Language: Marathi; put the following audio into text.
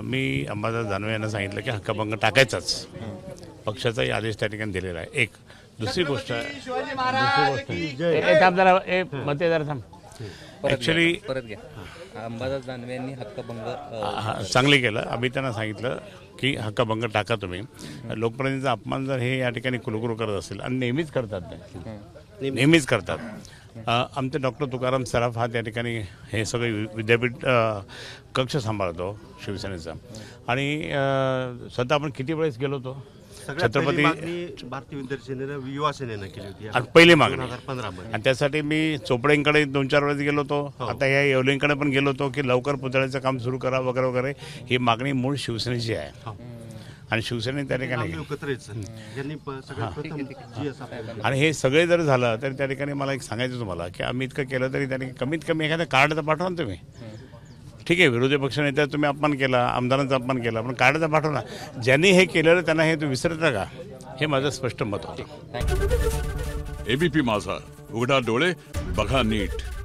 मी अंबादास दानवे यांना सांगितलं की हक्कभंग टाकायचाच, पक्षाचाही आदेश त्या ठिकाणी दिलेला आहे. एक दुसरी गोष्ट ॲक्च्युली परत घ्या. अंबादास दानवे यांनी हक्कभंग चांगले केलं. आम्ही त्यांना सांगितलं की हक्कभंग टाका तुम्ही. लोकप्रतिनिधीचा अपमान जर हे या ठिकाणी कुलगुरू करत असेल आणि नेहमीच करतात, नेहमीच करतात. आमचे डॉक्टर तुकाराम सराफ हा त्या ठिकाणी हे सगळे विद्यापीठ कक्ष सांभाळतो शिवसेनेचा, आणि स्वतः आपण किती वेळेस गेलो होतो. छत्रपती भारतीय विद्यार्थी सेनेनं युवा सेनेनं केली होती पहिली मागणी 2015 मध्ये, आणि त्यासाठी मी चोपडेंकडे 2-4 वेळेस गेलो होतो. आता या येवलेंकडे पण गेलो होतो की लवकर पुतळ्याचं काम सुरू करा वगैरे वगैरे. ही मागणी मूळ शिवसेनेची आहे आणि शिवसेने त्या ठिकाणी आणि हे सगळे जर झालं तर त्या ठिकाणी मला एक सांगायचं तुम्हाला की आम्ही इतकं केलं तरी त्यांनी कमीत कमी एखादं कार्ड तर पाठवा ना तुम्ही. ठीक आहे, विरोधी पक्षनेत्याचा तुम्ही अपमान केला, आमदारांचा अपमान केला, पण कार्ड तर पाठवा ना. ज्यांनी हे केलेलं त्यांना हे तुम्ही विसरता का, हे माझं स्पष्ट मत होतं. एबीपी माझा, उघडा डोळे बघा नीट.